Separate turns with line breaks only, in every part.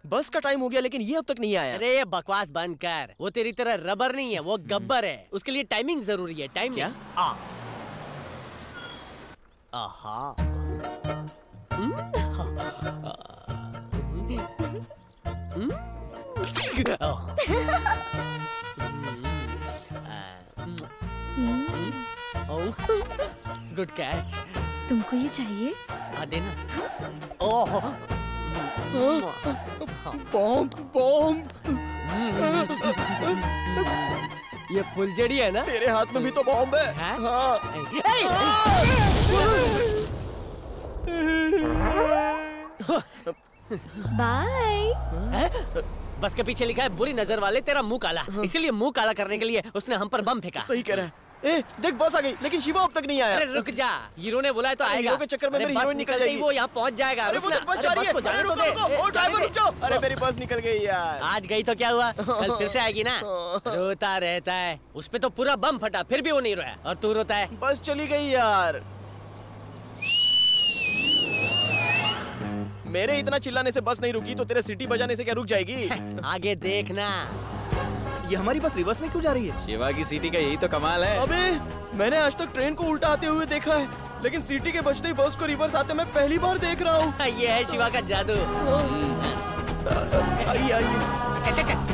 बस का टाइम हो गया लेकिन ये अब तक नहीं आया।
अरे ये बकवास बंद कर, वो तेरी तरह रबर नहीं है, वो गब्बर है। उसके लिए टाइमिंग जरूरी है। टाइम
क्या?
आहा। Good catch.
तुमको ये चाहिए?
हाँ देना। ओह
बॉम्ब बॉम्ब।
ये फुलझड़ी है ना?
तेरे हाथ में भी तो बॉम्ब है। हाँ।
बाय।
बस के पीछे लिखा है बुरी नजर वाले तेरा मुंह काला। इसीलिए मुंह काला करने के लिए उसने हम पर बम फेंका।
सही कह रहा है। देख बस आ गई लेकिन शिवा अब तक नहीं आया।
अरे रुक जा, हीरो ने बोला है तो आएगा।
हीरो के चक्कर में मेरी हीरोइन निकल जाएगी।
वो यहाँ पहुँच जाएगा।
अरे वो तो बस जा रही है।
को जाने तो दे।
ओ ड्राइवर रुक जाओ। अरे मेरी बस निकल गई यार।
आज गई तो क्या हुआ, कल फिर से आएगी ना। रोता रहता है, उस पे तो पूरा बम फटा फिर भी वो नहीं रोया, और तू रोता है।
बस चली गई यार। मेरे इतना चिल्लाने से बस नहीं रुकी तो तेरे सीटी बजाने से क्या रुक जाएगी?
आगे देखना।
ये हमारी बस रिवर्स में क्यों जा रही है?
शिवा की सीटी का यही तो कमाल है।
अबे मैंने आज तक ट्रेन को उल्टा आते हुए देखा है, लेकिन सीटी के बजते ही बस को रिवर्स आते मैं पहली बार देख रहा हूँ।
ये है शिवा का जादू।
आइए आइए।
चल चल चल।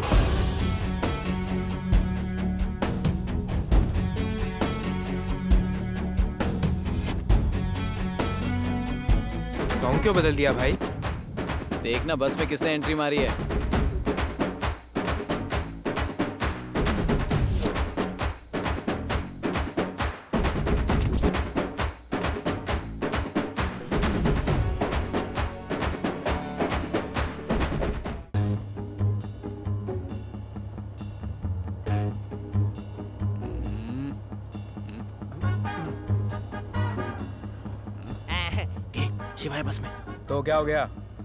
सॉन्ग क्यों बदल दिया भाई?
देखना बस में किसने एंट्री मारी है।
शिवाय बस में।
तो क्या हो गया?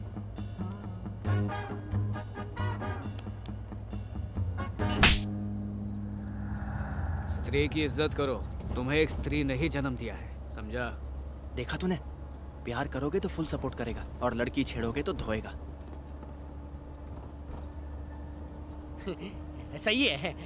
स्त्री की इज्जत करो, तुम्हें एक स्त्री ने ही जन्म दिया है, समझा?
देखा तूने, प्यार करोगे तो फुल सपोर्ट करेगा और लड़की छेड़ोगे तो धोएगा।
सही है।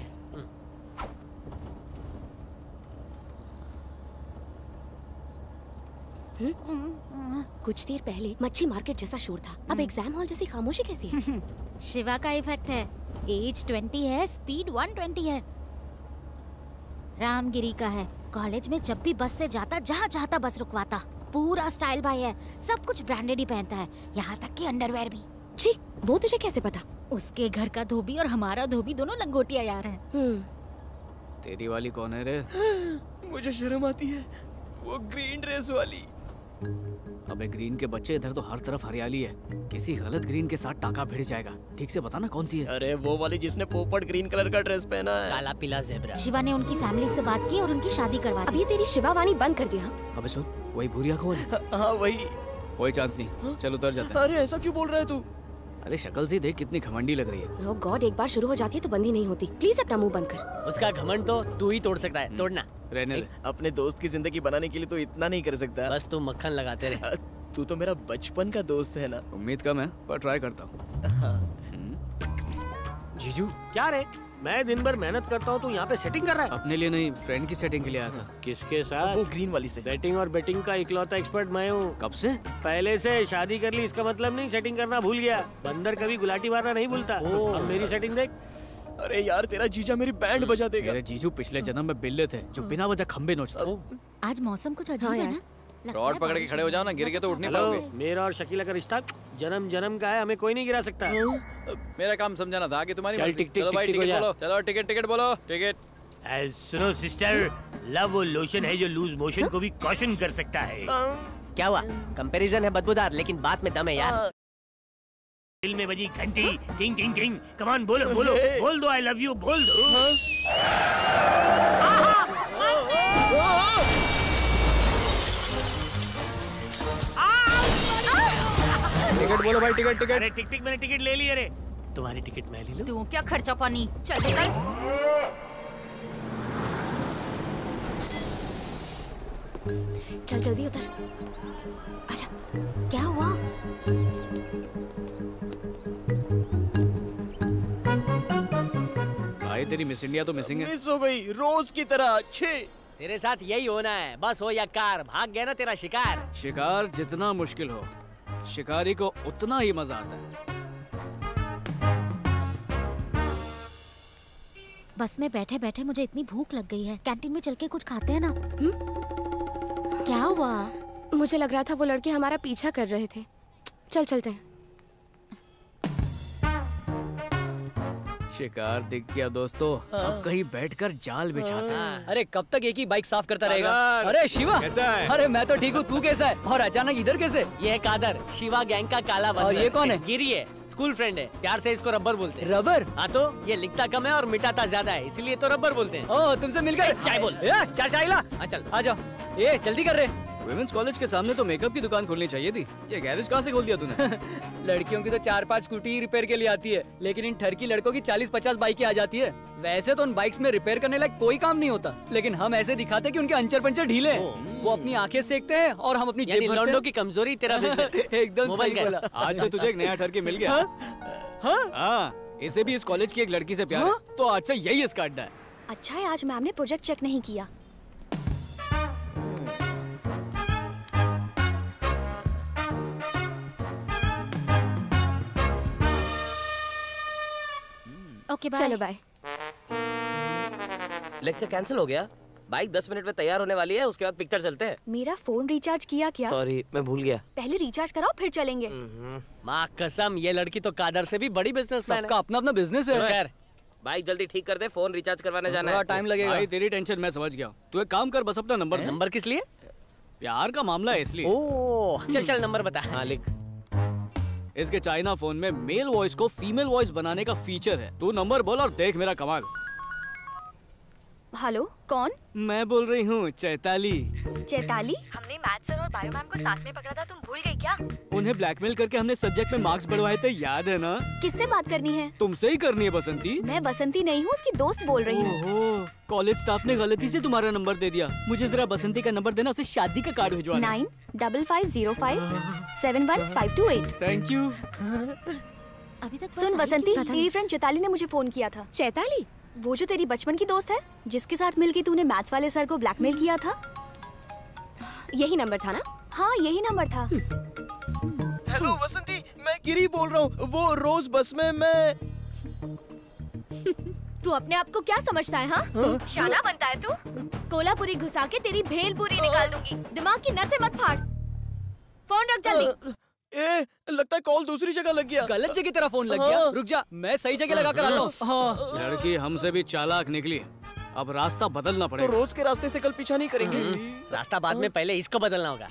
कुछ देर पहले मच्छी मार्केट जैसा शोर था, अब एग्जाम हॉल जैसी खामोशी कैसी है?
शिवा का इफेक्ट है। एज 20 है, स्पीड 120 है। रामगिरी का है, कॉलेज में जब भी बस से जाता जहाँ चाहता बस रुकवाता। पूरा स्टाइल भाई है, सब कुछ ब्रांडेड ही पहनता है, यहाँ तक कि अंडरवेयर भी।
जी, वो तुझे कैसे पता?
उसके घर का धोबी और हमारा धोबी दोनों लंगोटिया यार हैं।
तेरी वाली कौन है रे?
मुझे शर्म आती है, वो ग्रीन ड्रेस वाली।
अबे ग्रीन के बच्चे, इधर तो हर तरफ हरियाली है, किसी गलत ग्रीन के साथ टाका भिड़ जाएगा। ठीक से बताना कौन सी है?
अरे वो वाली जिसने पोपट ग्रीन कलर का ड्रेस पहना है।
काला पीला ज़ेब्रा।
शिवा ने उनकी फैमिली से बात की और उनकी शादी करवा दी।
अभी तेरी शिवावानी बंद कर दिया।
अबे सुन, वही भूरिया कौन?
हाँ वही।
कोई चांस नहीं, चल उतर जाते हैं।
अरे ऐसा क्यों बोल रहा है तू?
अरे शक्ल से देख कितनी घमंडी लग रही है।
ओह गॉड, एक बार शुरू हो जाती है तो बंद ही नहीं होती। प्लीज अपना मुंह बंद कर।
उसका घमंड तो तू ही तोड़ सकता है, तोड़ना।
रहने दे।
अपने दोस्त की जिंदगी बनाने के लिए तो इतना नहीं कर सकता।
बस तू मक्खन लगाते रहे।
तू तो मेरा बचपन का दोस्त है ना।
उम्मीद कम है पर ट्राई करता हूँ।
जीजू क्या रे? मैं दिन भर मेहनत करता हूँ, तू यहाँ पे सेटिंग कर रहा है?
अपने लिए नहीं, फ्रेंड की सेटिंग के लिए आया था।
किसके साथ?
वो ग्रीन वाली से।
सेटिंग और बेटिंग का इकलौता एक्सपर्ट मैं हूँ।
कब से?
पहले से। शादी कर ली इसका मतलब नहीं सेटिंग करना भूल गया। बंदर कभी गुलाटी मारना नहीं भूलता। अब मेरी सेटिंग देख।
अरे यार तेरा जीजा मेरी बैंड बजा देगा।
मेरे जीजू पिछले जन्म में बिल्ले थे जो बिना वजह खंबे नोचते।
आज मौसम कुछ अजीब है ना?
रॉड पकड़ के खड़े हो जाओ ना, गिर के तो उठ नहीं पाओगे।
मेरा और शकीला का रिश्ता जन्म जन्म का है, हमें कोई नहीं गिरा सकता।
मेरा काम समझाना था, आगे तुम्हारी
चल,
मर्जी।
टिक, टिक,
चलो भाई
टिक,
टिकट
टिक
बोलो, चलो टिकट बोलो, टिकट।
सुनो सिस्टर, लव वो लोशन है जो लूज मोशन को भी कॉशन कर सकता है। क्या हुआ? कंपैरिजन है बदबूदार लेकिन बात में दम है यार। दिल में बजी घंटी, टिंग टिंग टिंग। कम ऑन बोलो बोलो, बोल दो आई लव यू, बोल दो।
टिकट बोलो भाई, टिकट।
अरे टिक मैंने टिकट ले ली। अरे तुम्हारी टिकट मैं ले लूं?
तू क्या खर्चा पानी, चल निकल।
चल जल्दी उतर, आजा।
क्या हुआ?
तेरी मिस इंडिया तो मिसिंग है।
मिस हो गई रोज की तरह। छे
तेरे साथ यही होना है, बस हो या कार, भाग गया ना तेरा शिकार।
शिकार जितना मुश्किल हो, शिकारी को उतना ही मजा आता है।
बस में बैठे बैठे मुझे इतनी भूख लग गई है, कैंटीन में चल के कुछ खाते हैं ना। क्या हुआ?
मुझे लग रहा था वो लड़के हमारा पीछा कर रहे थे। चल चलते हैं।
शिकार दिख गया दोस्तों, अब कहीं बैठकर जाल बिछाते हैं।
अरे कब तक एक ही बाइक साफ करता रहेगा? अरे शिवा
कैसा है?
अरे मैं तो ठीक हूँ, तू कैसा है? और अचानक इधर कैसे?
ये है कादर, शिवा गैंग का काला बंदर।
और ये कौन है?
गिरी है, स्कूल फ्रेंड है, प्यार से इसको रबर बोलते हैं।
रबर?
हाँ तो ये लिखता कम है और मिटाता ज्यादा है, इसीलिए तो रबर बोलते हैं।
ओ तुमसे मिलकर
चाय बोल।
चाय चाय ला।
हाँ चल
आ जाओ, ये जल्दी कर रहे।
विमेंस कॉलेज के सामने तो मेकअप की दुकान खोलनी चाहिए थी, ये गैरेज कहाँ से खोल दिया तूने?
लड़कियों की तो 4-5 स्कूटी रिपेयर के लिए आती है, लेकिन इन ठरकी लड़कों की 40-50 बाइकें आ जाती है। वैसे तो उन बाइक्स में रिपेयर करने लायक कोई काम नहीं होता, लेकिन हम ऐसे दिखाते कि उनके अंचर पंचर ढीले हैं। वो अपनी आंखें सेकते हैं और हम अपनी जेब भरते हैं।
लौंडों की कमजोरी तेरा बिजनेस।
एकदम सही बोला।
आज से तुझे एक नया ठरकी मिल गया। हाँ, इसे भी इस कॉलेज की एक लड़की से प्यार है, तो आज से यही इसका अड्डा है।
अच्छा है आज मैम ने प्रोजेक्ट चेक नहीं किया।
Okay bye.
चलो बाय।
लेक्चर कैंसिल हो गया। बाइक 10 मिनट में तैयार होने वाली है, उसके बाद पिक्चर चलते हैं।
मेरा फोन रिचार्ज किया क्या?
सॉरी मैं भूल गया।
पहले रिचार्ज कराओ फिर चलेंगे।
माँ कसम, ये लड़की तो कादर से भी बड़ी बिजनेसमैन
सबका
है।
अपना अपना बिजनेस है।
कर।
बाइक जल्दी ठीक कर दे, फोन रिचार्ज करवाने जाना
थोड़ा
है।
टाइम लगेगा।
भाई तेरी टेंशन मैं समझ गया, तू एक काम कर, बस अपना नंबर दे।
नंबर किस लिए?
प्यार का मामला है इसलिए।
ओ चल चल नंबर बता।
हाँ लिख।
इसके चाइना फोन में मेल वॉइस को फीमेल वॉइस बनाने का फीचर है। तू नंबर बोल और देख मेरा कमाल।
हेलो कौन?
मैं बोल रही हूँ चैताली।
चैताली? हमने मैथ सर और बायो मैम को साथ में पकड़ा था, तुम भूल गई क्या?
उन्हें ब्लैकमेल करके हमने सब्जेक्ट में मार्क्स बढ़वाए थे, याद है ना?
किससे बात करनी है?
तुमसे ही करनी है बसंती।
मैं बसंती नहीं हूँ, उसकी दोस्त बोल रही हूँ।
ओहो, कॉलेज स्टाफ ने गलती से तुम्हारा नंबर दे दिया। मुझे जरा बसंती का नंबर देना, उसे शादी का कार्ड भिजवाना।
9550571528।
Thank you.
अभी तक
सुन बसंती, तेरी फ्रेंड चैताली ने मुझे फोन किया था। चैताली? वो जो तेरी बचपन की दोस्त है, जिसके साथ मिलके तूने मैथ्स वाले सर को ब्लैकमेल किया था। यही नंबर था ना? हाँ यही नंबर था।
हेलो वसंती, मैं गिरी बोल रहा हूँ। वो रोज बस में मैं।
तू अपने आप को क्या समझता है? हाँ शाना बनता है तू। कोलापुरी घुसा के तेरी भेलपुरी निकाल दूंगी। दिमाग की नसें मत फाड़। फोन रख जल्दी।
ए, लगता है कॉल दूसरी जगह लग गया।
गलत जगह तेरा फोन लग गया। रुक जा, मैं सही जगह लगा कर आता हूँ। हाँ।
लड़की हमसे भी चालाक निकली, अब रास्ता बदलना
तो
पड़ेगा।
रोज के रास्ते से कल पीछा नहीं करेंगे।
रास्ता बाद में, पहले इसको बदलना होगा।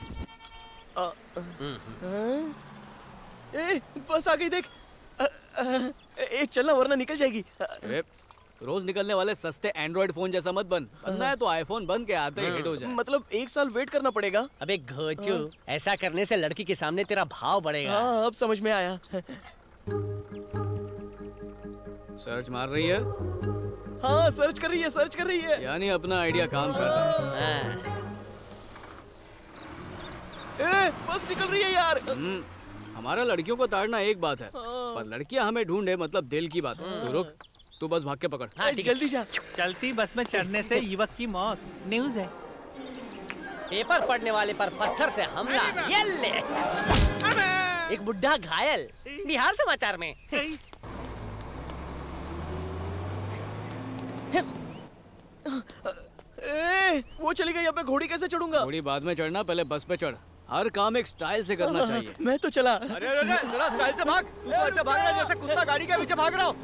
ए, बस आ गई देख। ए, चलना वरना निकल जाएगी।
अरे, रोज निकलने वाले सस्ते एंड्रॉइड फोन जैसा मत बन। बनना है तो आईफोन बन के आते ही हिट हो जाए।
मतलब 1 साल वेट करना पड़ेगा।
अबे घोचू, ऐसा करने से लड़की के सामने तेरा भाव बढ़ेगा।
हाँ अब समझ में आया।
सर्च मार रही है?
हाँ सर्च कर रही है, सर्च कर रही है।
यानी अपना आइडिया काम कर रहा है।
हाँ।
ए, बस निकल रही है यार।
हमारा लड़कियों को ताड़ना एक बात है, पर लड़कियां हमें ढूंढे मतलब दिल की बात है। तू रुक, तू बस भाग के पकड़।
हाँ, ठीक है।
जल्दी जा।
चलती बस में चढ़ने से युवक की मौत, न्यूज़ है।
पेपर पढ़ने वाले पर पत्थर से हमला, ये ले। एक बुढ़ा घायल, बिहार समाचार में।
ए, वो चली गई, अब मैं घोड़ी कैसे चढ़ूंगा?
घोड़ी बाद में चढ़ना, पहले बस पे चढ़। हर काम एक स्टाइल से करना चाहिए।
मैं तो चला।
अरे अरे अरे, जरा स्टाइल से भाग। तू तो ऐसे भाग रहा है जैसे कुत्ता गाड़ी के पीछे भाग रहा हो।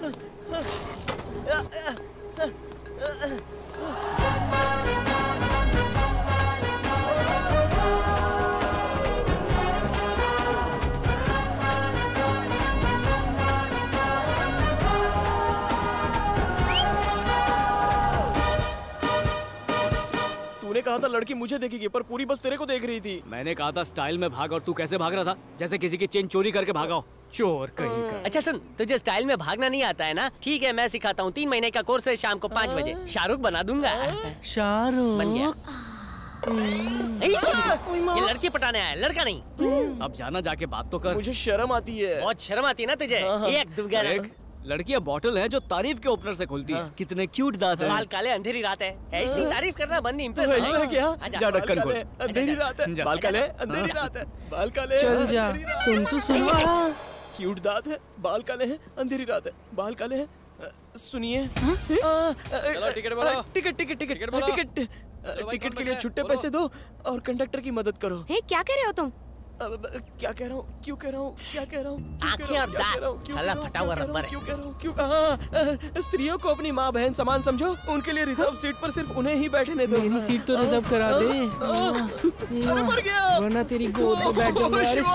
तूने कहा था लड़की मुझे देखेगी, पर पूरी बस तेरे को देख रही थी।
मैंने कहा था स्टाइल में भाग, और तू कैसे भाग रहा था? जैसे किसी की चेन चोरी करके भागा हो। चोर कहीं का।
अच्छा सुन, तुझे स्टाइल में भागना नहीं आता है ना? ठीक है, मैं सिखाता हूँ। 3 महीने का कोर्स है, शाम को 5 बजे। शाहरुख बना दूंगा।
शाहरुख
बन गया। ये लड़की पटाने आया, लड़का नहीं।
अब जाना जाके बात तो कर।
मुझे शर्म आती है।
बहुत शर्म आती है ना तुझे?
हाँ।
एक दूंगा ना।
देख, लड़कियां बॉटल है जो तारीफ के ओपनर से खुलती है। कितने क्यूट दांत है।
बाल काले अंधेरी रात है, ऐसी तारीफ करना बंद नहीं, इम्प्रेस
ऐसा क्या?
जा ढक्कन खोल।
अंधेरी रात है, बाल काले, अंधेरी रात है, बाल काले।
चल जा, तुम तो सुनो।
क्यूट दांत है, बाल काले हैं, अंधेरी रात है, बाल काले हैं। सुनिए, टिकट बोलो। Ticket ticket ticket ticket ticket के लिए छुट्टे पैसे दो और कंडक्टर की मदद करो।
हे, क्या कह रहे हो तुम?
क्या कह रहा हूँ, क्यों कह रहा हूँ, क्या कह रहा हूँ,
आँखें और दांत, साला फटा हुआ रबर है।
क्यों कह रहा हूँ, क्यों? स्त्रियों को अपनी माँ बहन समान समझो, उनके लिए रिजर्व सीट पर सिर्फ उन्हें ही बैठने दो।
मेरी सीट तो रिजर्व करा दे,
अरे मर गया,
वरना तेरी गोद में बैठ जाऊंगा। अरे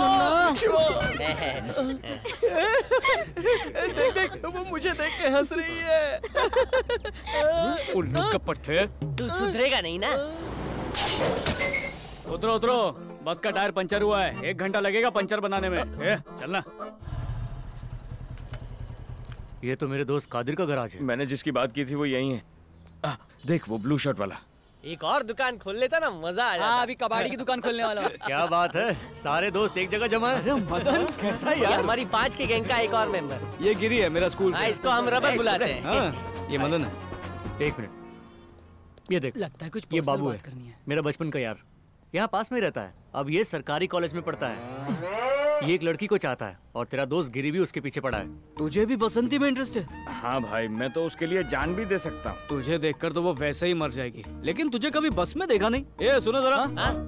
देख देख, वो मुझे देख के हंस रही है।
उल्लू कपट थे।
तू सुधरेगा नहीं ना।
उतरो उतरो, बस का टायर पंचर हुआ है, 1 घंटा लगेगा पंचर बनाने में। चलना।
ये तो मेरे दोस्त कादिर का गराज है।
मैंने जिसकी बात की थी वो यही है। देख वो ब्लू शर्ट वाला।
एक और दुकान खोल लेता ना, मजा आ जाता।
अभी कबाड़ी की दुकान खोलने वाला हूँ।
क्या बात है, सारे दोस्त एक जगह जमा है।
मदन कैसा
ये
यार?
हमारी 5 के गैंग का एक और मेंबर।
ये गिरी है मेरा स्कूल।
हाँ, इसको हम रबर बुलाते हैं।
हाँ, ये मदन है।
1 मिनट, ये देख,
लगता है कुछ
ये
personal
बाबू
बात
है,
करनी है।
मेरा बचपन का यार, यहाँ पास में रहता है। अब ये सरकारी कॉलेज में पढ़ता है। ये एक लड़की को चाहता है और तेरा दोस्त गिरी भी उसके पीछे पड़ा है।
तुझे भी बसंती में इंटरेस्ट है?
हाँ भाई, मैं तो उसके लिए जान भी दे सकता हूँ।
तुझे देखकर तो वो वैसे ही मर जाएगी, लेकिन तुझे कभी बस में देखा नहीं। ए सुनो जरा,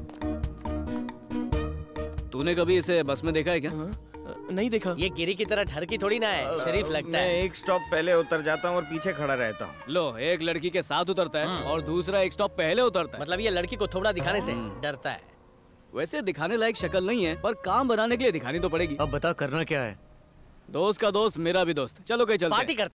तूने कभी इसे बस में देखा है क्या?
नहीं देखा।
ये गिरी की तरह ढरकी थोड़ी ना है, शरीफ लगता
मैं
है।
1 स्टॉप पहले उतर जाता हूँ और पीछे खड़ा रहता हूँ।
लो, एक लड़की के साथ उतरता है और दूसरा 1 स्टॉप पहले उतरता है।
मतलब ये लड़की को थोड़ा दिखाने से डरता है।
वैसे दिखाने लायक शक्ल नहीं है, पर काम बनाने के लिए दिखानी तो पड़ेगी।
अब बता करना क्या है?
दोस्त का दोस्त मेरा भी दोस्त, चलो कहीं चलते हैं।
पार्टी करते